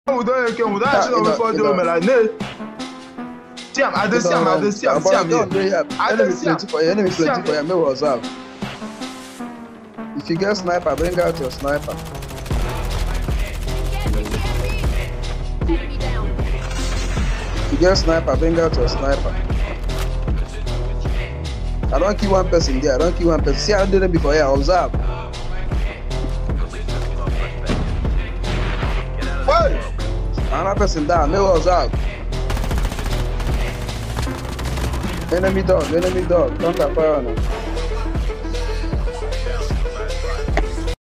We don't actually know before do me like no. Siam, I don't Siam. Enemy plenty for you. Enemy plenty for you. Me was up. If you get sniper, bring out your sniper. If you get sniper, bring out your sniper. I don't kill one person there. I don't kill one person. See, I did it before. Yeah, observe. Hey! Another person down. Me was up. Enemy dog. Don't fire on him.